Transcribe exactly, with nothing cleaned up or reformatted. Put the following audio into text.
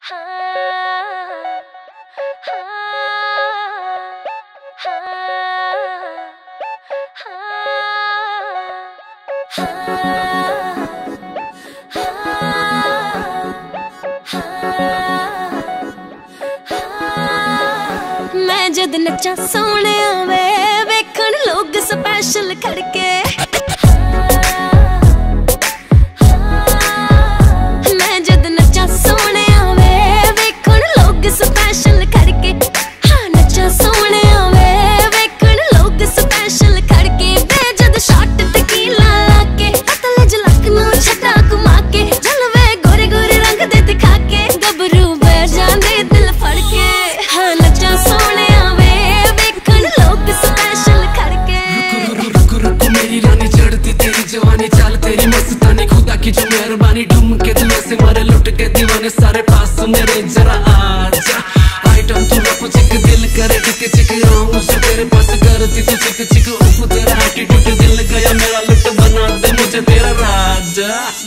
मैं जद नचा सोने वे वेखण लोग स्पेशल खड़के। मैं जद नचा सोने वे वेखण लोग स्पेशल खड़के। हाँ नचा सोने वे वेखण लोग स्पेशल खड़के। वे जद शॉट टकीला लाके कतल जलक नू छटा घुमा के जलवे गोरे गोरे रंग दे दिखा के गबरू बह जांदे दिल फड़ के। हाँ नचा सोने जवानी चाल तेरी मस्तानी खुदा की जो मेहरबानी ढूम के दिल से मारे लुट के दीवाने सारे पास मेरे जरा आजा। आइटम तू रप चिक दिल करे चिक चिक आऊं जो तेरे पास करती तू चिक चिक उफ तेरा एटीट्यूड दिल गया मेरा लुट बना दे मुझे तेरा राजा।